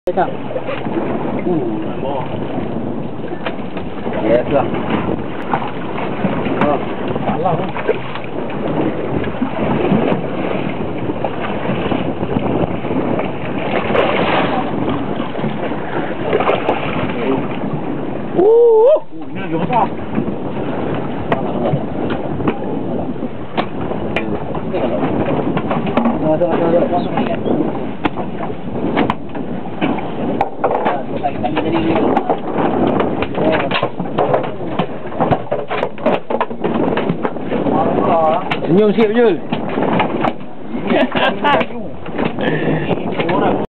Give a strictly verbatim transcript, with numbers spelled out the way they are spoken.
Tak. Uh, bawah. Ya, tu lah. Oh, salah. Uh, ini lagi besar. Ada, ada, ada, masuk ni kan? Senyum sikit Jul.